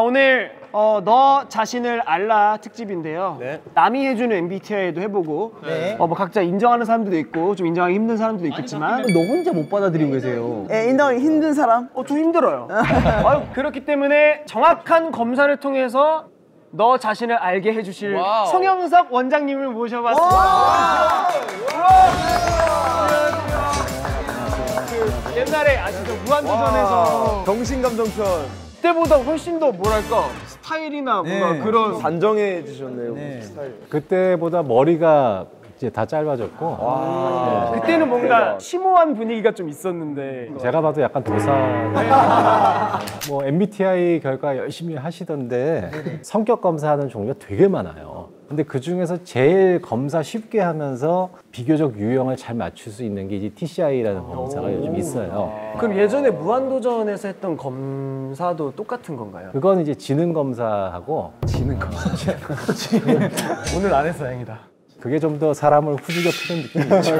오늘 너 자신을 알라 특집인데요. 네. 남이 해주는 MBTI도 해보고 뭐 각자 인정하는 사람들도 있고 좀 인정하기 힘든 사람들도 있겠지만 너 혼자 못 받아들이고 계세요. 인정하기 힘든 사람? 좀 힘들어요. 그렇기 때문에 정확한 검사를 통해서 너 자신을 알게 해주실 송영석 원장님을 모셔봤습니다. 옛날에 아시죠? 무한도전에서 정신감정편 그때보다 훨씬 더 뭐랄까 스타일이나 뭔가 그런 단정해지셨네요. 스타일. 그때보다 머리가 이제 다 짧아졌고 그때는 뭔가 심오한 분위기가 좀 있었는데 제가 봐도 약간 도사. 뭐 MBTI 결과 열심히 하시던데 성격 검사하는 종류가 되게 많아요. 근데 그 중에서 제일 검사 쉽게 하면서 비교적 유형을 잘 맞출 수 있는 게 이제 TCI라는 검사가 요즘 있어요. 그럼 예전에 무한도전에서 했던 검사도 똑같은 건가요? 그건 이제 지능 검사하고 오늘 안 해서 다행이다. 그게 좀 더 사람을 후지게 푸는 느낌이죠.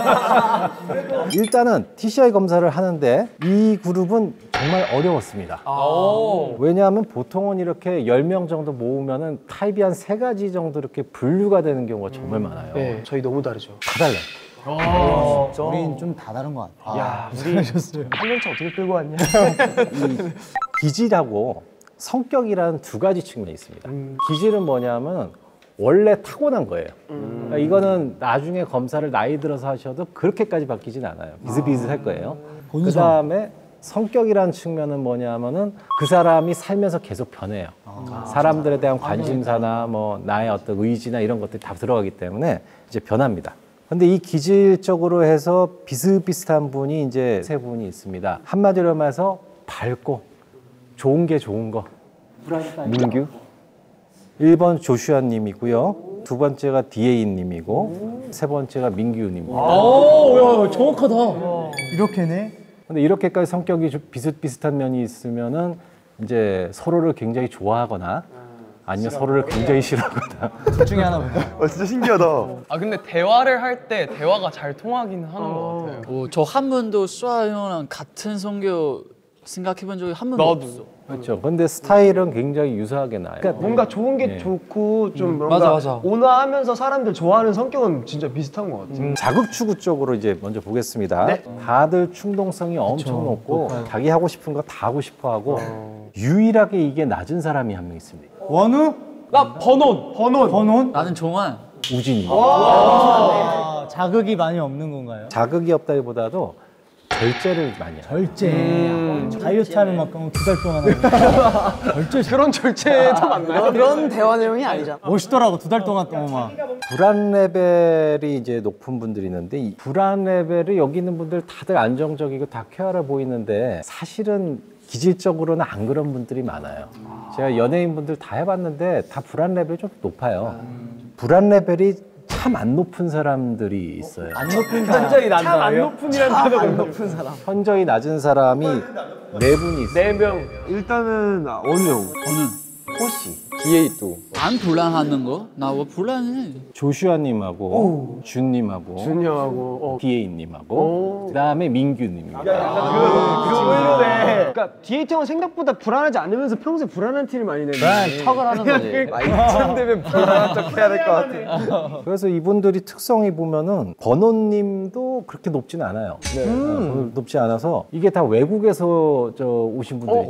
일단은 TCI 검사를 하는데 이 그룹은 정말 어려웠습니다. 왜냐하면 보통은 이렇게 10명 정도 모으면은 타입이 한 3가지 정도 이렇게 분류가 되는 경우가 정말 많아요. 네, 저희 너무 다르죠. 다 달라요. 우린 좀 다 다른 것 같아. 야, 우리 8년차 어떻게 끌고 왔냐? 이 기질하고 성격이라는 2가지 측면이 있습니다. 기질은 뭐냐면 원래 타고난 거예요. 그러니까 이거는 나중에 검사를 나이 들어서 하셔도 그렇게까지 바뀌진 않아요. 비슷비슷할 거예요. 그 다음에 성격이라는 측면은 뭐냐면은 그 사람이 살면서 계속 변해요. 사람들에 대한 관심사나 뭐 나의 어떤 의지나 이런 것들이 다 들어가기 때문에 이제 변합니다. 근데 이 기질적으로 해서 비슷비슷한 분이 이제 3분이 있습니다. 한마디로 말해서 밝고 좋은 게 좋은 거. 민규. 1번 조슈아 님이고요. 2번째가 디에이 님이고 3번째가 민규 님입니다. 야, 정확하다. 이렇게네. 근데 이렇게까지 성격이 좀 비슷비슷한 면이 있으면은 이제 서로를 굉장히 좋아하거나 아니면 서로를 굉장히 싫어하거나 둘 중에 하나 보다. 진짜 신기하다. 근데 대화를 할 때 대화가 잘 통하긴 하는 것 같아요. 저 한 번도 수아 형이랑 같은 성격 생각해본 적이 한 번도 없어. 그렇죠. 근데 스타일은 굉장히 유사하게 나요. 그러니까 뭔가 좋은 게 좋고 좀 뭔가 온화하면서 사람들 좋아하는 성격은 진짜 비슷한 것 같아요. 자극 추구 쪽으로 이제 먼저 보겠습니다. 다들 충동성이 엄청 높고 자기 하고 싶은 거 다 하고 싶어 하고 유일하게 이게 낮은 사람이 한 명 있습니다. 원우? 나 번온. 나는 종환. 우진입니다. 자극이 많이 없는 건가요? 자극이 없다기보다도 절제를 많이 해요. 절제. 다이어트 하는 막 2달 동안 하고. 절제. 그런 절제도 많나요? 그런 대화 내용이 아니잖아. 멋있더라고 2달 동안 막. 불안 레벨이 이제 높은 분들이 있는데 이 불안 레벨이 여기 있는 분들 다들 안정적이고 다 쾌활해 보이는데 사실은 기질적으로는 안 그런 분들이 많아요. 제가 연예인분들 다 해봤는데 다 불안 레벨이 좀 높아요. 불안 레벨이 참 안 높은 사람들이 있어요. 안 높은 사람. 참 안 높은이라는 단어가 높은 사람. 현저히 낮은 사람이 4분이 있어요. 4명. 일단은 원우 형. 호시, 디에이또. 안 불안하는 거? 나 왜 불안해? 조슈아님하고 준님하고 준 형하고 디에이님하고 그 다음에 민규님입니다. 그러네. 그러니까 디에이트 형은 생각보다 불안하지 않으면서 평소에 불안한 티를 많이 내네. 척을 하는 거지. 이쯤 되면 불안한 척 해야 될 것 같아. 그래서 이분들이 특성이 보면은 번호님도 그렇게 높진 않아요. 높지 않아서 이게 다 외국에서 오신 분들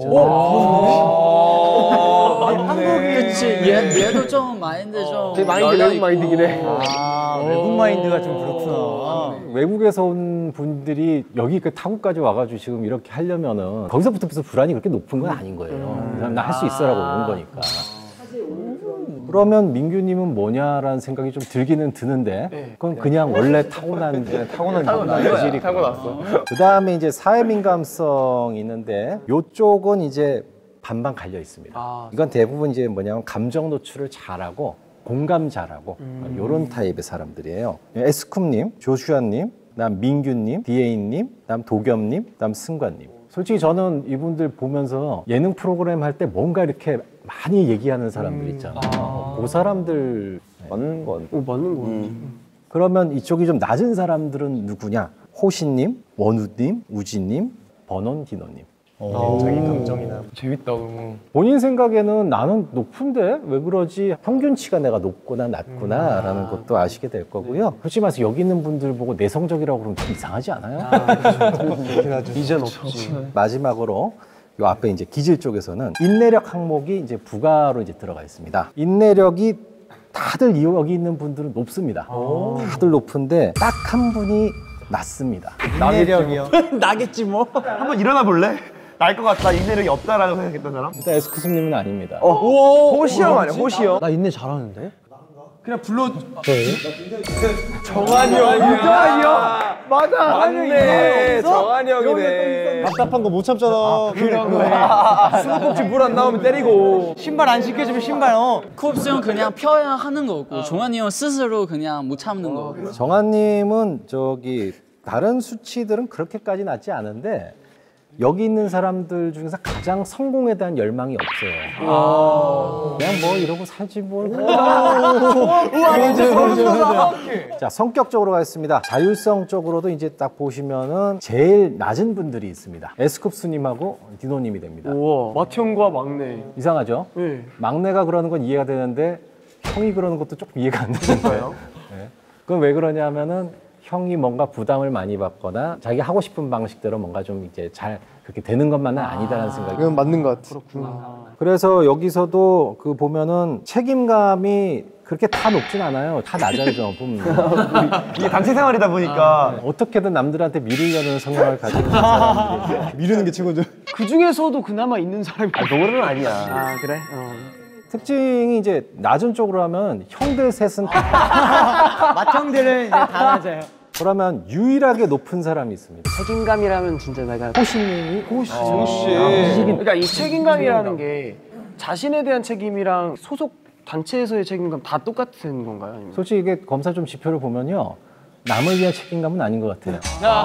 있잖아요. 그치. 얘도 좀 마인드 좀. 되게 마인드 외국 마인드긴 해. 외국 마인드가 좀 그렇구나. 외국에서 온 분들이 여기 타국까지 와가지고 지금 이렇게 하려면은 거기서부터 무슨 불안이 그렇게 높은 건 아닌 거예요. 나 할 수 있어라고 온 거니까. 그러면 민규님은 뭐냐라는 생각이 좀 들기는 드는데 그건 그냥 원래 타고난 기질이 타고났어. 그 다음에 이제 사회 민감성이 있는데 이쪽은 이제 반반 갈려 있습니다. 이건 대부분 이제 뭐냐면 감정 노출을 잘하고 공감 잘하고 이런 타입의 사람들이에요. 에스쿱님, 조슈아님, 그다음 민규님, 디에이님, 그다음 도겸님, 그다음 승관님. 솔직히 저는 이분들 보면서 예능 프로그램 할 때 뭔가 이렇게 많이 얘기하는 사람들 있잖아요. 그 사람들 맞는 거 같아. 맞는 거. 그러면 이쪽이 좀 낮은 사람들은 누구냐? 호시님, 원우님, 우진님, 번원, 디노님. 자기 감정이나. 재밌다 너무. 본인 생각에는 나는 높은데 왜 그러지? 평균치가 내가 높구나 낮구나라는 것도 아시게 될 거고요. 솔직히 말해서 여기 있는 분들 보고 내성적이라고 그러면 좀 이상하지 않아요? 이젠 없지. 마지막으로 요 앞에 이제 기질 쪽에서는 인내력 항목이 이제 부가로 이제 들어가 있습니다. 인내력이 다들 여기 있는 분들은 높습니다. 다들 높은데 딱 한 분이 낮습니다. 인내력이요. 나겠지 뭐. 한번 일어나 볼래? 날 것 같다. 인내력이 없다라고 생각했던 사람? 일단 에스쿠스님은 아닙니다. 호시 형 아니야? 호시 형? 나 인내 잘하는데? 그냥 불러. 정한이 형이야. 맞아. 맞네. 정한이 형이네. 답답한 거 못 참잖아. 그런 거야. 수도꼭지 물 안 나오면 때리고. 신발 안 신겨주면 신발 쿱스 형 그냥 펴야 하는 거고 종환이 형 스스로 그냥 못 참는 거. 정한님은 저기 다른 수치들은 그렇게까지 낮지 않은데 여기 있는 사람들 중에서 가장 성공에 대한 열망이 없어요. 그냥 뭐 이러고 살지 뭘. 자, 성격적으로 가겠습니다. 자율성 쪽으로도 이제 딱 보시면은 제일 낮은 분들이 있습니다. 에스쿱스님하고 디노님이 됩니다. 우와. 맏형과 막내. 이상하죠? 네. 막내가 그러는 건 이해가 되는데 형이 그러는 것도 조금 이해가 안 되는 거예요. 네. 그건 왜 그러냐면은 형이 뭔가 부담을 많이 받거나 자기 하고 싶은 방식대로 뭔가 좀 이제 잘 그렇게 되는 것만은 아니다라는 생각이. 그건 맞는 것 같아. 그래서 여기서도 그 보면은 책임감이 그렇게 다 높진 않아요. 다 낮아요, 좀. 이게 단체 생활이다 보니까. 어떻게든 남들한테 미루려는 성향을 가지고 있는 사람들이. 미루는 게 최고죠. 그 중에서도 그나마 있는 사람이. 노래는 아니야. 아 그래? 특징이 이제 낮은 쪽으로 하면 형들 셋은 맏형들은 이제 다 맞아요. 그러면 유일하게 높은 사람이 있습니다. 책임감이라면 진짜 내가 호시님이 호시. 그러니까 이 책임감이라는 게 자신에 대한 책임이랑 소속 단체에서의 책임감 다 똑같은 건가요? 아니면? 솔직히 이게 검사 좀 지표를 보면요. 남을 위한 책임감은 아닌 것 같아요.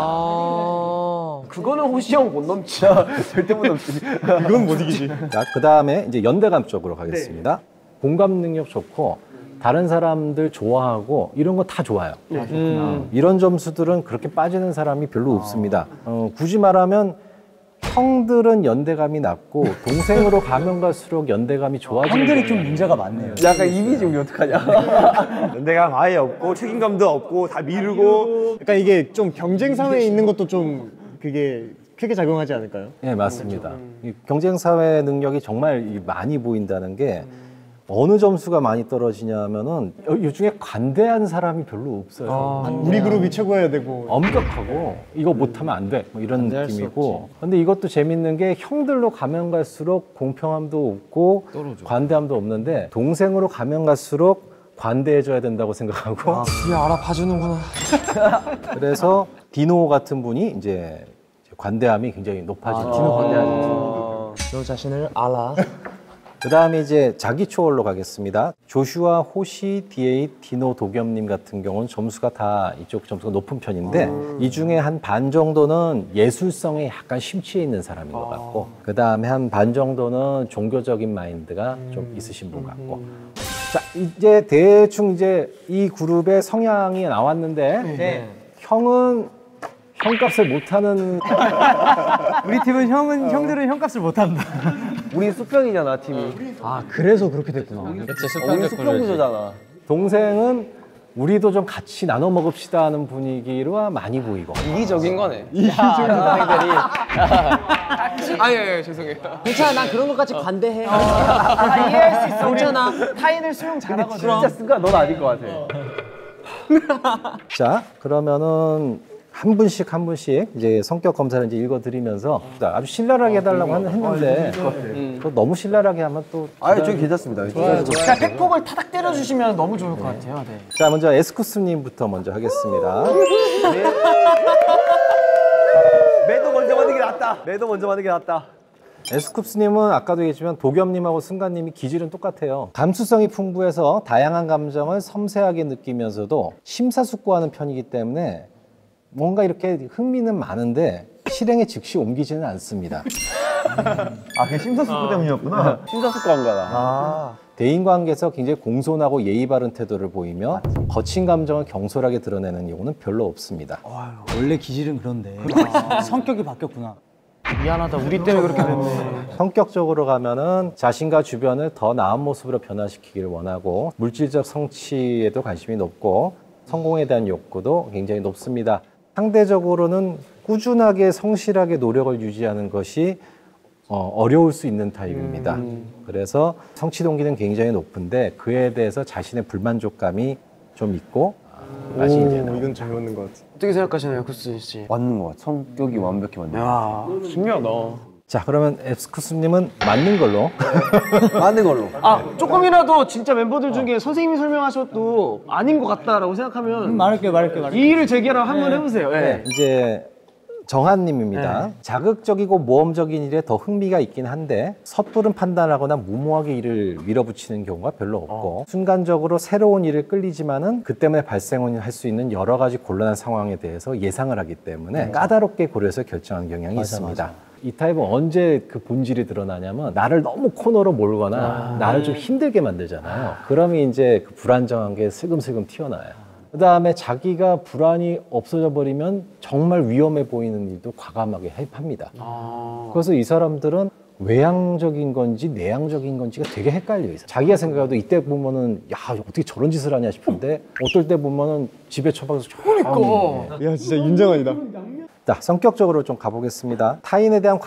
그거는 호시 형 못 넘지. 절대 못 넘지. 그건 못 이기지. 자, 그 다음에 이제 연대감 쪽으로 가겠습니다. 공감 능력 좋고 다른 사람들 좋아하고 이런 거 다 좋아요. 이런 점수들은 그렇게 빠지는 사람이 별로 없습니다. 굳이 말하면 형들은 연대감이 낮고 동생으로 가면 갈수록 연대감이 좋아지는 형들이 좀 문제가 많네요. 약간 이미지 우리 어떡하냐. 연대감 아예 없고 책임감도 없고 다 미루고. 그러니까 이게 좀 경쟁 사회에 있는 것도 좀 그게 크게 작용하지 않을까요? 네, 맞습니다. 이 경쟁 사회 능력이 정말 많이 보인다는 게 어느 점수가 많이 떨어지냐면은 이 중에 관대한 사람이 별로 없어요. 우리 그룹이 최고여야 되고. 엄격하고 이거 못하면 안 돼. 뭐 이런 느낌이고. 근데 이것도 재밌는 게 형들로 가면 갈수록 공평함도 없고 관대함도 없는데 동생으로 가면 갈수록 관대해져야 된다고 생각하고. 뒤에 알아봐주는구나. 그래서 디노 같은 분이 이제 관대함이 굉장히 높아지는. 디노 관대하죠. 너 자신을 알아. 그 다음에 이제 자기 초월로 가겠습니다. 조슈아, 호시, DA, 디노, 도겸님 같은 경우는 점수가 다 이쪽 점수가 높은 편인데 이 중에 한 반 정도는 예술성에 약간 심취해 있는 사람인 것 같고 그 다음에 한 반 정도는 종교적인 마인드가 좀 있으신 분 같고 자 이제 대충 이제 이 그룹의 성향이 나왔는데 형은 형값을 못하는 우리 팀은 형들은 형값을 못한다. 우리 수평이잖아, 팀이. 아 그래서 그렇게 됐구나. 그치 우리 수평 구조잖아. 동생은 우리도 좀 같이 나눠 먹읍시다 하는 분위기로 많이 보이고 이기적인 거네. 이기적인 동생들이. 아예 죄송해요. 괜찮아, 난 그런 것까지 관대해. 이해할 수 있어. 괜찮아. 타인을 수용 잘하거든. 진짜 쓴가? 넌 아닐 것 같아. 자 그러면은 한 분씩 이제 성격 검사를 이제 읽어드리면서 아주 신랄하게 해달라고 했는데 또 너무 신랄하게 하면 또 아니, 저기 괜찮습니다. 그냥 팩폭을 타닥 때려주시면 너무 좋을 것 같아요. 네. 자 먼저 에스쿠스님부터 먼저 하겠습니다. 매도 먼저 받는 게 낫다. 매도 먼저 받는 게 낫다. 에스쿱스님은 아까도 얘기했지만 도겸님하고 승관님이 기질은 똑같아요. 감수성이 풍부해서 다양한 감정을 섬세하게 느끼면서도 심사숙고하는 편이기 때문에 뭔가 이렇게 흥미는 많은데 실행에 즉시 옮기지는 않습니다. 아, 그게 심사숙고 때문이었구나. 심사숙고한가다. 대인관계에서 굉장히 공손하고 예의 바른 태도를 보이며 거친 감정을 경솔하게 드러내는 경우는 별로 없습니다. 원래 기질은 그런데 성격이 바뀌었구나. 미안하다. 우리 때문에 그렇게 됐네. 성격적으로 가면은 자신과 주변을 더 나은 모습으로 변화시키기를 원하고 물질적 성취에도 관심이 높고 성공에 대한 욕구도 굉장히 높습니다. 상대적으로는 꾸준하게 성실하게 노력을 유지하는 것이 어려울 수 있는 타입입니다. 그래서 성취 동기는 굉장히 높은데 그에 대해서 자신의 불만족감이 좀 있고 맛이 이제 이건 잘 맞는 것 같아. 어떻게 생각하시나요, 쿠스 씨? 맞는 것 같아. 성격이 완벽히 맞는 것 같아. 야, 신기하다. 자, 그러면 앱스쿠스님은 맞는 걸로. 맞는 걸로. 조금이라도 진짜 멤버들 중에 선생님이 설명하셔도 아닌 것 같다라고 생각하면 말할게요. 이의를 제기하라고 한번 해보세요. 네. 이제 정한님입니다. 자극적이고 모험적인 일에 더 흥미가 있긴 한데 섣부른 판단하거나 무모하게 일을 밀어붙이는 경우가 별로 없고 순간적으로 새로운 일을 끌리지만은 그 때문에 발생할 수 있는 여러 가지 곤란한 상황에 대해서 예상을 하기 때문에 까다롭게 고려해서 결정하는 경향이 있습니다. 이 타입은 언제 그 본질이 드러나냐면 나를 너무 코너로 몰거나 나를 좀 힘들게 만들잖아요. 그러면 이제 그 불안정한 게 슬금슬금 튀어나와요. 그 다음에 자기가 불안이 없어져 버리면 정말 위험해 보이는 일도 과감하게 합니다. 그래서 이 사람들은 외향적인 건지 내향적인 건지가 되게 헷갈려 있어요. 자기가 생각해도 이때 보면은 야 어떻게 저런 짓을 하냐 싶은데 어떨 때 보면은 집에 처박아서 야 진짜 인정아니다. 자, 성격적으로 좀 가보겠습니다. 타인에 대한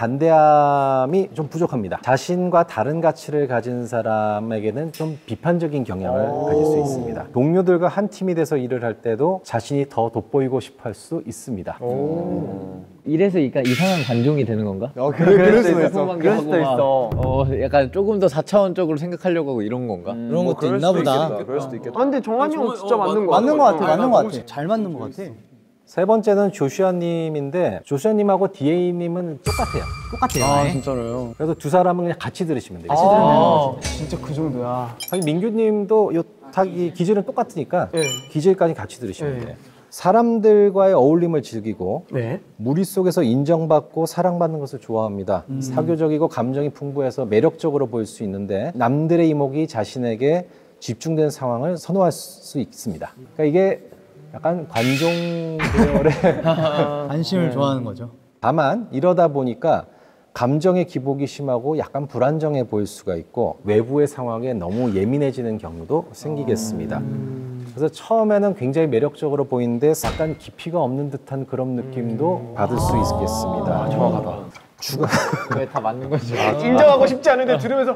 관대함이 좀 부족합니다. 자신과 다른 가치를 가진 사람에게는 좀 비판적인 경향을 가질 수 있습니다. 동료들과 한 팀이 돼서 일을 할 때도 자신이 더 돋보이고 싶어 할 수 있습니다. 이래서 그러니까 이상한 관종이 되는 건가? 그럴 수도 있어. 그럴 수도 있어. 약간 조금 더 4차원적으로 생각하려고 하고 이런 건가? 그런 것도 있나 보다. 그럴 수도 있겠다. 근데 정한이 형은 진짜 맞는 거 같아. 맞는 것 같아. 잘 맞는 것 같아. 세 번째는 조슈아님인데 조슈아님하고 DA님은 똑같아요. 진짜로요? 그래서 두 사람은 그냥 같이 들으시면 돼요. 진짜 그 정도야. 사실 민규님도 이 기질은 똑같으니까 기질까지 같이 들으시면 돼요. 사람들과의 어울림을 즐기고 무리 속에서 인정받고 사랑받는 것을 좋아합니다. 사교적이고 감정이 풍부해서 매력적으로 보일 수 있는데 남들의 이목이 자신에게 집중된 상황을 선호할 수 있습니다. 그러니까 이게 약간 관종 계열의 관심을 좋아하는 거죠. 다만 이러다 보니까 감정의 기복이 심하고 약간 불안정해 보일 수가 있고 외부의 상황에 너무 예민해지는 경우도 생기겠습니다. 그래서 처음에는 굉장히 매력적으로 보이는데 약간 깊이가 없는 듯한 그런 느낌도 받을 수 있겠습니다. 정확하다. 왜 다 맞는 거지? 인정하고 싶지 않은데 들으면서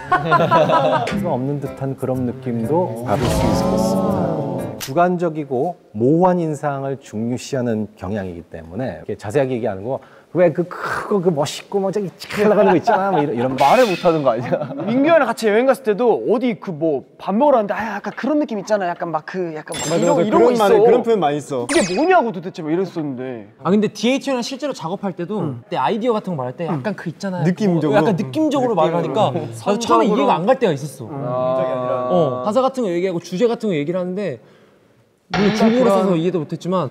깊이가 없는 듯한 그런 느낌도 받을 수 있겠습니다. 주관적이고 모호한 인상을 중요시하는 경향이기 때문에 이렇게 자세하게 얘기 안 하고 왜 그 크고 그 멋있고 뭐 저기 잘 나가는 거 있잖아 뭐 이런 말을 못 하는 거 아니야? 민규랑 같이 여행 갔을 때도 어디 그 뭐 밥 먹으러 왔는데 약간 그런 느낌 있잖아. 약간 막 그 약간 막 이런 거 있어. 그런 표현 많이 써. 이게 뭐냐고 도대체 막 이랬었는데. 근데 DH랑 실제로 작업할 때도 그때 아이디어 같은 거 말할 때 약간 그 있잖아요. 느낌적으로? 약간 느낌적으로 말을 하니까 나도 처음에 이해가 안 갈 때가 있었어. 가사 같은 거 얘기하고 주제 같은 거 얘기를 하는데 물론 중국어로 써서 이해도 못했지만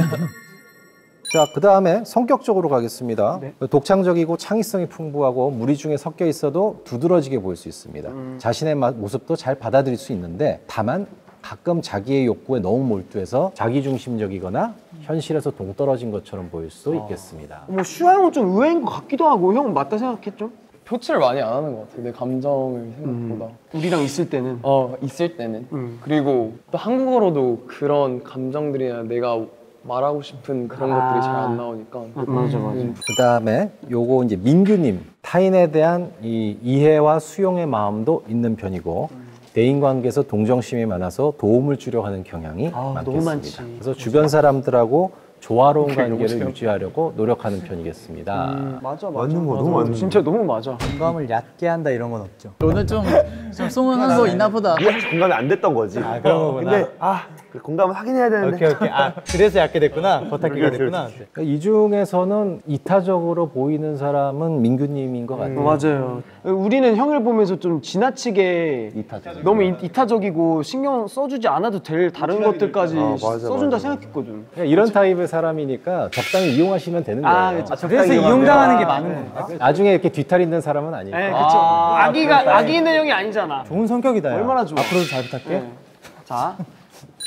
자, 그 다음에 성격적으로 가겠습니다. 독창적이고 창의성이 풍부하고 무리 중에 섞여 있어도 두드러지게 보일 수 있습니다. 자신의 모습도 잘 받아들일 수 있는데 다만 가끔 자기의 욕구에 너무 몰두해서 자기중심적이거나 현실에서 동떨어진 것처럼 보일 수도 있겠습니다. 뭐 슈아 형은 좀 의외인 것 같기도 하고 형은 맞다 생각했죠? 표출을 많이 안 하는 것 같아요. 내 감정을 생각보다. 우리랑 있을 때는. 있을 때는. 그리고 또 한국어로도 그런 감정들이나 내가 말하고 싶은 그런 것들이 잘 안 나오니까. 맞아. 그 다음에 요거 이제 민규님 타인에 대한 이 이해와 수용의 마음도 있는 편이고 대인관계에서 동정심이 많아서 도움을 주려 하는 경향이 많겠습니다. 너무 많지. 그래서 주변 사람들하고 조화로운 관계를 유지하려고 노력하는 편이겠습니다. 맞아. 맞는 거 너무 맞는 거. 진짜 너무 맞아. 공감을 얕게 한다 이런 건 없죠. 오늘 좀 송응한 거 있나 보다. 이게 사실 공감이 안 됐던 거지. 그런 거구나. 근데 그래, 공감을 하긴 해야 되는데. 오케이. 그래서 얕게 됐구나. 버타기가 됐구나. 그러니까 이 중에서는 이타적으로 보이는 사람은 민규님인 것 같아요. 맞아요. 우리는 형을 보면서 좀 지나치게 너무 이타적이고 신경 써주지 않아도 될 다른 것들까지 써준다 생각했거든. 그러니까 이런 타입의 사람이니까 적당히 이용하시면 되는 거예요. 그래서 이용당하는 게 많은 거야. 나중에 이렇게 뒤탈 있는 사람은 아니고. 네, 그쵸. 악이 있는 형이 아니잖아. 좋은 성격이다. 야. 얼마나 좋아. 앞으로도 잘 부탁해. 자,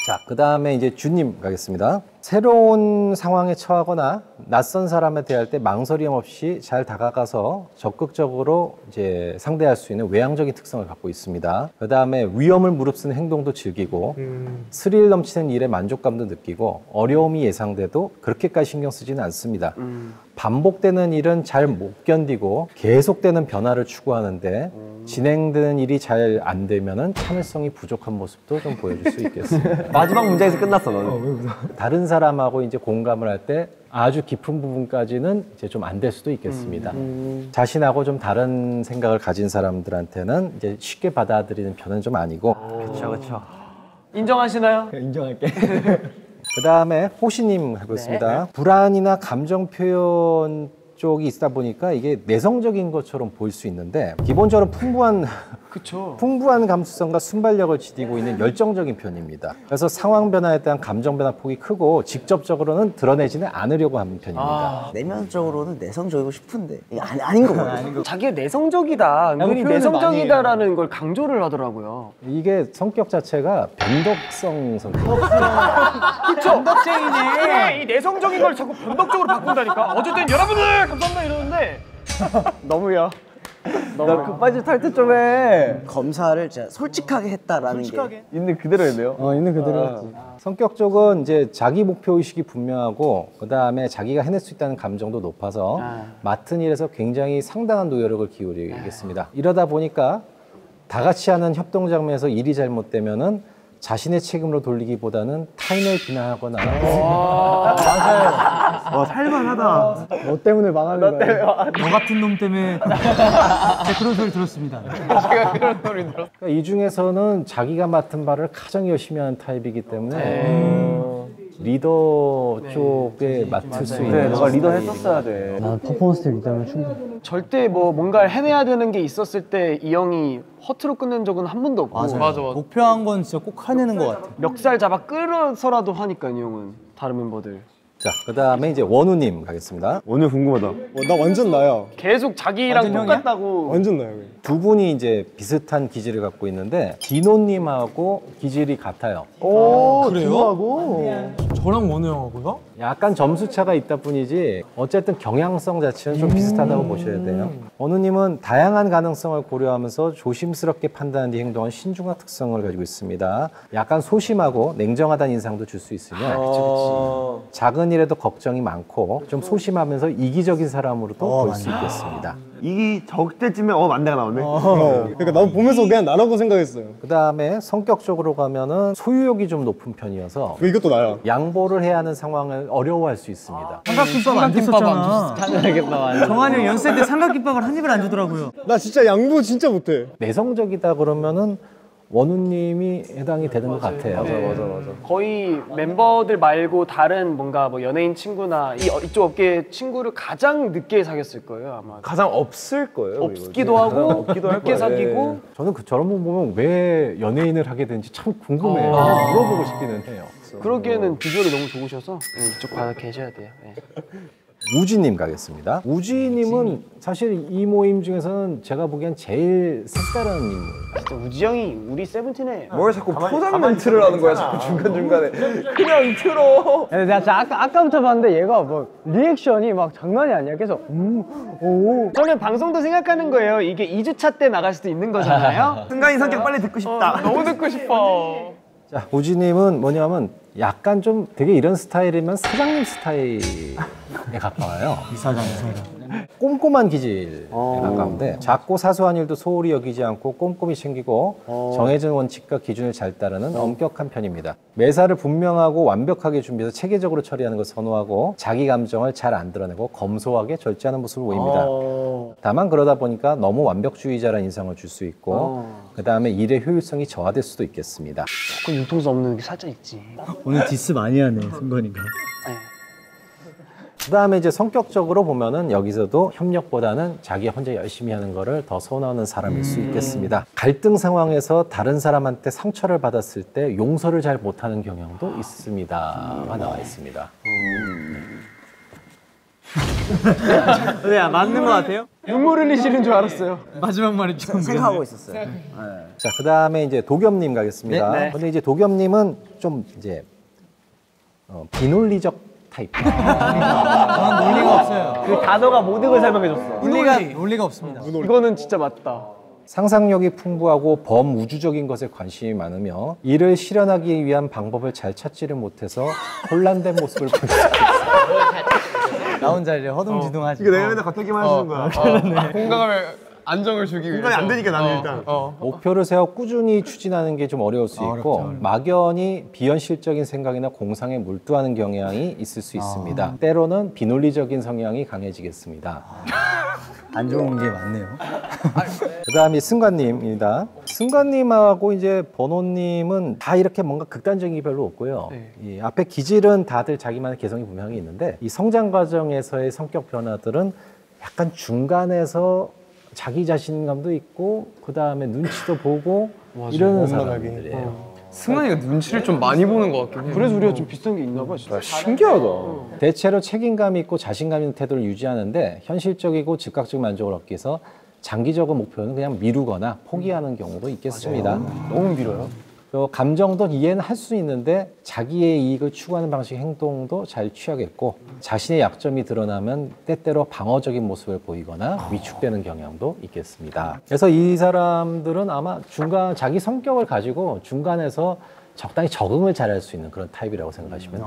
자, 그 다음에 이제 주님 가겠습니다. 새로운 상황에 처하거나 낯선 사람에 대할 때 망설임 없이 잘 다가가서 적극적으로 이제 상대할 수 있는 외향적인 특성을 갖고 있습니다. 그 다음에 위험을 무릅쓰는 행동도 즐기고 스릴 넘치는 일에 만족감도 느끼고 어려움이 예상돼도 그렇게까지 신경 쓰지는 않습니다. 반복되는 일은 잘 못 견디고 계속되는 변화를 추구하는데 진행되는 일이 잘 안 되면은 참을성이 부족한 모습도 좀 보여줄 수 있겠습니다. 마지막 문장에서 끝났어 너는. 다른 사람하고 이제 공감을 할 때 아주 깊은 부분까지는 이제 좀 안 될 수도 있겠습니다. 자신하고 좀 다른 생각을 가진 사람들한테는 이제 쉽게 받아들이는 편은 좀 아니고. 그렇죠. 인정하시나요? 인정할게. 그 다음에 호시님 해보겠습니다. 불안이나 감정 표현 쪽이 있다 보니까 이게 내성적인 것처럼 보일 수 있는데 기본적으로 풍부한 감수성과 순발력을 지니고 있는 열정적인 편입니다. 그래서 상황 변화에 대한 감정 변화 폭이 크고 직접적으로는 드러내지는 않으려고 하는 편입니다. 내면적으로는 내성적이고 싶은데 이게 아닌 거 같아요. 자기가 내성적이다, 은근히 표현을 내성적이다라는 걸 강조를 하더라고요. 이게 성격 자체가 변덕성 성격. 그쵸? 변덕쟁이네. 이 내성적인 걸 자꾸 변덕적으로 바꾼다니까. 어쨌든 여러분들 감사합니다 이러는데 너무야. 나 급발진 탈퇴 좀 해. 검사를 진짜 솔직하게 했다라는 게 있는 그대로 했네요. 있는 그대로 했지. 성격 쪽은 이제 자기 목표 의식이 분명하고 그 다음에 자기가 해낼 수 있다는 감정도 높아서 맡은 일에서 굉장히 상당한 노력을 기울이겠습니다. 이러다 보니까 다 같이 하는 협동 장면에서 일이 잘못되면은 자신의 책임으로 돌리기보다는 타인을 비난하거나. 맞아요. 와 살만하다. 너 때문에 망하는 거야. 너 같은 놈 때문에 제가 그런 소리 들었습니다. 그러니까 이 중에서는 자기가 맡은 바를 가장 열심히 하는 타입이기 때문에 리더 쪽에 맡을 수 있는. 너가 리더 했었어야 돼. 난 퍼포먼스 리더면 충분히. 절대 뭐 뭔가를 해내야 되는 게 있었을 때 이 형이 허투루 끊는 적은 한 번도 없고. 맞아. 목표한 건 진짜 꼭 해내는 것 같아. 멱살 잡아 끌어서라도 하니까 이 형은 다른 멤버들. 자, 그 다음에 이제 원우님 가겠습니다. 오늘 궁금하다. 나 완전 나야. 계속 자기랑 완전 똑같다고. 완전 나야. 두 분이 이제 비슷한 기질을 갖고 있는데 디노님하고 기질이 같아요. 오, 그래요? 저랑 원우 형하고요? 약간 점수 차가 있다 뿐이지 어쨌든 경향성 자체는 좀 비슷하다고 보셔야 돼요. 원우님은 다양한 가능성을 고려하면서 조심스럽게 판단한 뒤 행동한 신중한 특성을 가지고 있습니다. 약간 소심하고 냉정하다는 인상도 줄 수 있으며 작은 일에도 걱정이 많고 좀 소심하면서 이기적인 사람으로도 볼 수 있겠습니다. 이기 적때쯤에 만대가 나오네. 그러니까 나도 보면서 그냥 나라고 생각했어요. 그 다음에 성격적으로 가면은 소유욕이 좀 높은 편이어서 이것도 나야. 양보를 해야 하는 상황을 어려워할 수 있습니다. 삼각김밥 안 줬었잖아. 정한이 형 연세 때 삼각김밥을 한 입을 안 주더라고요. 나 진짜 양보 진짜 못해. 내성적이다 그러면은 원우님이 해당이 되는 것 같아요. 맞아. 거의 멤버들 말고 다른 뭔가 뭐 연예인 친구나 이쪽 업계 친구를 가장 늦게 사귀었을 거예요 아마. 가장 없을 거예요. 없기도 하고 늦게 사귀고. 저는 저런 분 보면 왜 연예인을 하게 되는지 참 궁금해요. 물어보고 싶기는 해요. 그러기에는 비주얼이 너무 좋으셔서 이쪽 바닥 계셔야 돼요. 우지님 가겠습니다. 우지님은 사실 이 모임 중에서는 제가 보기엔 제일 색다른 인물. 진짜 우지 형이 우리 세븐틴에 뭘 자꾸 포장 멘트를 하는 거야 자꾸 중간중간에. 그냥 틀어. 내가 진짜 아까부터 봤는데 얘가 뭐 리액션이 막 장난이 아니야. 계속 오. 저는 방송도 생각하는 거예요. 이게 2주차 때 나갈 수도 있는 거잖아요. 순간이 성격 빨리 듣고 싶다. 너무 듣고 싶어. 자, 우지님은 뭐냐면 약간 좀 되게 이런 스타일이면 사장님 스타일에 가까워요. 이사장. 꼼꼼한 기질에 가까운데 작고 사소한 일도 소홀히 여기지 않고 꼼꼼히 챙기고 정해진 원칙과 기준을 잘 따르는 엄격한 편입니다. 매사를 분명하고 완벽하게 준비해서 체계적으로 처리하는 걸 선호하고 자기 감정을 잘 안 드러내고 검소하게 절제하는 모습을 보입니다. 다만 그러다 보니까 너무 완벽주의자라는 인상을 줄 수 있고 그 다음에 일의 효율성이 저하될 수도 있겠습니다. 조금 융통성 없는 게 살짝 있지. 오늘 디스 많이 하네 승관이가. 그 다음에 이제 성격적으로 보면은 여기서도 협력보다는 자기 혼자 열심히 하는 거를 더 선호하는 사람일 수 있겠습니다. 갈등 상황에서 다른 사람한테 상처를 받았을 때 용서를 잘 못하는 경향도 있습니다가 나와 있습니다. 네, 맞는 것 같아요? 눈물 흘리시는 줄 알았어요. 마지막 말이 좀 생각하고 있었어요. 자, 그다음에 이제 도겸님 가겠습니다. 네, 네. 근데 이제 도겸님은 좀 이제 비논리적 타입. 저는 논리가 없어요. 그 단어가 모든 걸 설명해줬어. 논리가 없습니다. 이거는 진짜 맞다. 상상력이 풍부하고 범우주적인 것에 관심이 많으며 이를 실현하기 위한 방법을 잘 찾지를 못해서 혼란된 모습을 보였습니다. 나 혼자 이제 허둥지둥하지. 이거 내가 맨날 겉핥기만 해주는 거야. 공감을 안정을 주기 위해서. 공간이 안 되니까 나는 일단. 목표를 세워 꾸준히 추진하는 게 좀 어려울 수 있고 막연히 비현실적인 생각이나 공상에 몰두하는 경향이 있을 수 있습니다. 때로는 비논리적인 성향이 강해지겠습니다. 안 좋은 게 많네요. 그다음이 승관님입니다. 승관님하고 이제 번호님은 다 이렇게 뭔가 극단적인 게 별로 없고요. 이 앞에 기질은 다들 자기만의 개성이 분명히 있는데 이 성장 과정에서의 성격 변화들은 약간 중간에서 자기 자신감도 있고 그 다음에 눈치도 보고 이러는 사람들이에요. 승환이가 눈치를 좀 많이 보는 것 같긴 해. 그래서 우리가 좀 비슷한 게 있나 봐. 진짜. 신기하다. 대체로 책임감 있고 자신감 있는 태도를 유지하는데 현실적이고 즉각적 만족을 얻기 위해서 장기적인 목표는 그냥 미루거나 포기하는 경우도 있겠습니다. 너무 밀어요. 또 감정도 이해는 할 수 있는데 자기의 이익을 추구하는 방식 행동도 잘 취하겠고 자신의 약점이 드러나면 때때로 방어적인 모습을 보이거나 위축되는 경향도 있겠습니다. 그래서 이 사람들은 아마 중간 자기 성격을 가지고 중간에서 적당히 적응을 잘할 수 있는 그런 타입이라고 생각하시면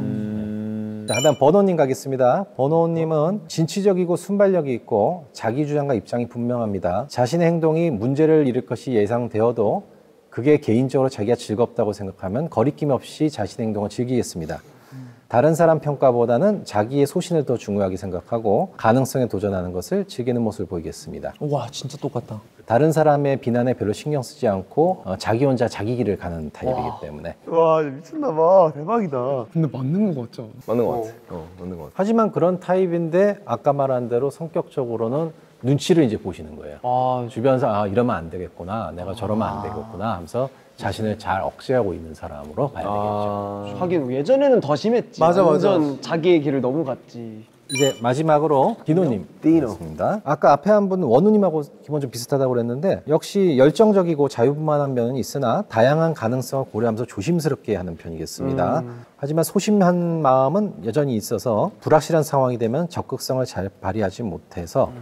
돼요. 자, 그다음 번호님 가겠습니다. 번호님은 진취적이고 순발력이 있고 자기 주장과 입장이 분명합니다. 자신의 행동이 문제를 일으킬 것이 예상되어도 그게 개인적으로 자기가 즐겁다고 생각하면 거리낌 없이 자신의 행동을 즐기겠습니다. 다른 사람 평가보다는 자기의 소신을 더 중요하게 생각하고 가능성에 도전하는 것을 즐기는 모습을 보이겠습니다. 와 진짜 똑같다. 다른 사람의 비난에 별로 신경 쓰지 않고 자기 혼자 자기 길을 가는 타입이기 때문에. 와 미쳤나봐. 대박이다. 근데 맞는 것 같죠? 맞는 것 같아. 맞는 것 같아. 하지만 그런 타입인데 아까 말한 대로 성격적으로는 눈치를 이제 보시는 거예요. 주변 사람 이러면 안 되겠구나, 내가 저러면 안 되겠구나 하면서 자신을 잘 억제하고 있는 사람으로 봐야 되겠죠. 하긴 예전에는 더 심했지. 맞아. 완전 자기의 길을 너무 갔지. 이제 마지막으로 디노님 있습니다. 아까 앞에 한 분은 원우님하고 기본적으로 비슷하다고 그랬는데 역시 열정적이고 자유분만한 면은 있으나 다양한 가능성을 고려하면서 조심스럽게 하는 편이겠습니다. 하지만 소심한 마음은 여전히 있어서 불확실한 상황이 되면 적극성을 잘 발휘하지 못해서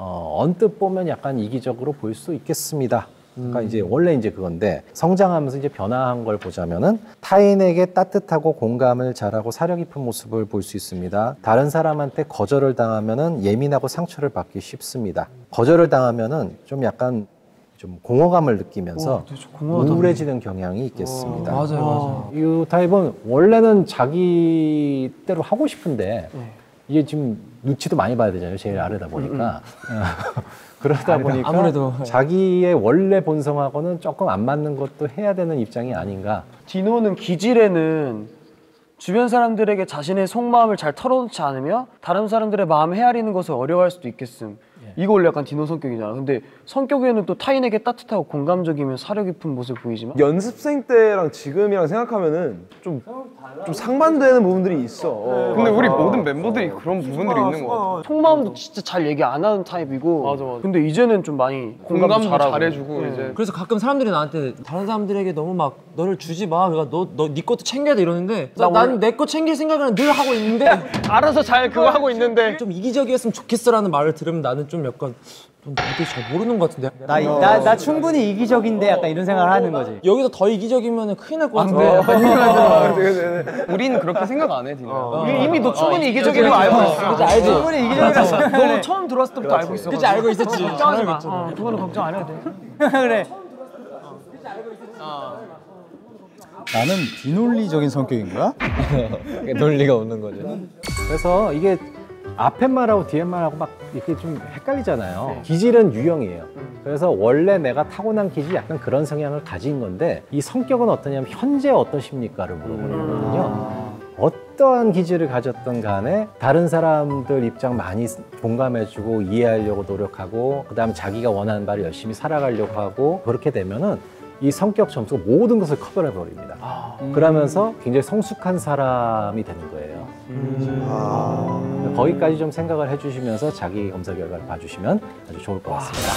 언뜻 보면 약간 이기적으로 보일 수 있겠습니다. 그러니까 이제 원래 이제 그건데 성장하면서 이제 변화한 걸 보자면은 타인에게 따뜻하고 공감을 잘하고 사려 깊은 모습을 볼 수 있습니다. 다른 사람한테 거절을 당하면은 예민하고 상처를 받기 쉽습니다. 거절을 당하면은 좀 약간 좀 공허감을 느끼면서 우울해지는 경향이 있겠습니다. 맞아요. 이 타입은 원래는 자기대로 하고 싶은데 이게 지금 눈치도 많이 봐야 되잖아요. 제일 아래다 보니까. 그러다 보니까 아무래도 자기의 원래 본성하고는 조금 안 맞는 것도 해야 되는 입장이 아닌가. 디노는 기질에는 주변 사람들에게 자신의 속마음을 잘 털어놓지 않으며 다른 사람들의 마음을 헤아리는 것을 어려워할 수도 있겠음. 이거 원래 약간 디노 성격이잖아. 근데 성격에는 또 타인에게 따뜻하고 공감적이며 사려 깊은 모습을 보이지만 연습생 때랑 지금이랑 생각하면은 좀 상반되는 부분들이 있어. 근데 우리 모든 멤버들이 그런 부분들이 있는 것 같아. 속마음도 진짜 잘 얘기 안 하는 타입이고 맞아. 근데 이제는 좀 많이 공감도 잘하고 잘해주고 이제 그래서 가끔 사람들이 나한테 다른 사람들에게 너무 막 너를 주지 마. 그러니까 네 것도 챙겨야 돼 이러는데 난 내 거 챙길 생각은 늘 하고 있는데 알아서 잘 그거 하고 있는데 좀 이기적이었으면 좋겠어라는 말을 들으면 나는 좀 약간 좀 나도 잘 모르는 것 같은데. 나 충분히 이기적인데 약간 이런 생각을 하는 거지. 여기서 더 이기적이면 큰일 날 것 같은데. 우리는 그렇게 생각 안 해, 디노. 이미 너 충분히 이기적인 거 알고 있어. 그치 알지? 충분히 이기적이라고 생각을 해. 너 처음 들어왔을 때부터 알고 있어. 그치 알고 있었지. 걱정하지 마. 그거는 걱정 안 해도 돼. 그래. 나는 비논리적인 성격인 거야? 논리가 없는 거죠. 그래서 이게 앞에 말하고 뒤에 말하고 막 이렇게 좀 헷갈리잖아요. 기질은 유형이에요. 그래서 원래 내가 타고난 기질이 약간 그런 성향을 가진 건데 이 성격은 어떠냐면 현재 어떠십니까를 물어보는 거거든요. 어떠한 기질을 가졌든 간에 다른 사람들 입장 많이 공감해주고 이해하려고 노력하고 그다음에 자기가 원하는 바를 열심히 살아가려고 하고 그렇게 되면은 이 성격 점수가 모든 것을 커버해 버립니다. 그러면서 굉장히 성숙한 사람이 되는 거예요. 거기까지 좀 생각을 해주시면서 자기 검사 결과를 봐주시면 아주 좋을 것 같습니다.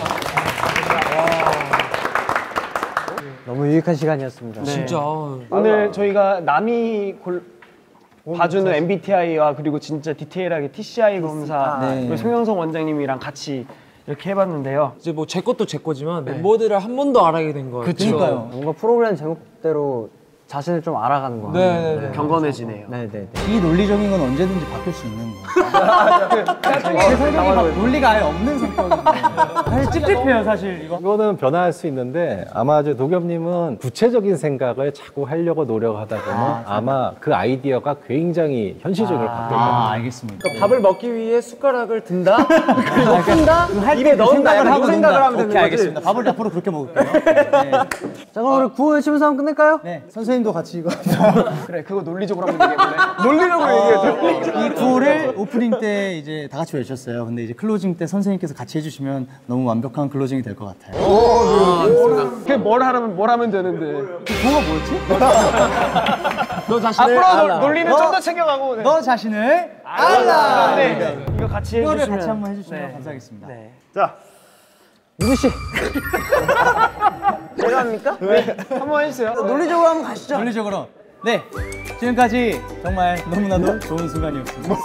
너무 유익한 시간이었습니다. 진짜. 오늘 저희가 남이 봐주는 MBTI와 그리고 진짜 디테일하게 TCI 검사 그리고 송영석 원장님이랑 같이 이렇게 해봤는데요. 이제 뭐 제 것도 제 거지만 멤버들을 한 번 더 알아게 된 거예요. 그러니까요. 뭔가 프로그램 제목대로 자신을 좀 알아가는 거 같아요. 네네네. 경건해지네요. 네네. 이 논리적인 건 언제든지 바뀔 수 있는 거예요. 제 성격이 논리가 아예 없는 성격인데. 사실 찝찝해요, 사실 이거. 이거는 변화할 수 있는데 아마 저 도겸님은 구체적인 생각을 자꾸 하려고 노력하다 보면 아마 그 아이디어가 굉장히 현실적으로 바뀔 거예요. 알겠습니다. 밥을 먹기 위해 숟가락을 든다? 그리고 푼다? 입에 넣는다. 생각을 생각을 하면 되는 오케이, 거지. 알겠습니다. 밥을 앞으로 그렇게 먹을게요. 네. 자, 그럼 우리 구호 외치면서 한번 끝낼까요? 네, 선생님도 같이 이거. 그래, 그거 논리적으로 한번 얘기해볼래? 논리적으로 얘기해줘. 이 구호를 오프닝 때 이제 다 같이 외쳤어요. 근데 이제 클로징 때 선생님께서 같이 해주시면 너무 완벽한 클로징이 될 것 같아요. 그게 뭘 하면 되는데. 구호가 뭐였지? 너 자신을 앞으로 논리는 좀 더 챙겨가고. 너 자신을 알라. 네. 이거 같이 이거를 해주시면. 같이 한번 해주시면 감사하겠습니다. 네. 자, 누구 씨? 제가 합니까? 네. 한번 해주세요. 논리적으로 한번 가시죠. 논리적으로. 네, 지금까지 정말 너무나도 좋은 순간이었습니다.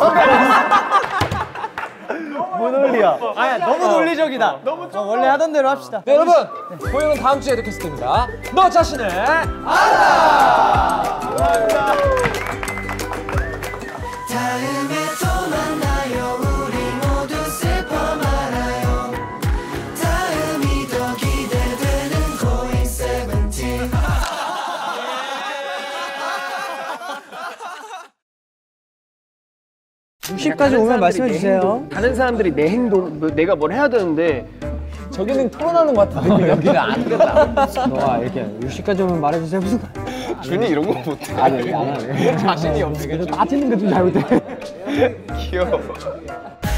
뭐 논리야? 너무 논리적이다. 원래 하던 대로 합시다. 네, 여러분 고영은 다음 주에 뵙겠습니다. 너 자신을 다음에 또 만나요. 우리 모두 슬퍼 말아요. 다음이 더 기대되는 고잉 세븐틴. 60까지 오면 말씀해 주세요. 다른 사람들이 내 행동, 내가 뭘 해야 되는데 저기는 토론하는 것 같은데 여기는 안 끝나. 너가 이렇게 60까지 오면 말해 주세요. 무슨 준이 이런 거 못해. 안 하네. 자신이 없는 게 다 찍는 게 좀 잘못해. 귀여워.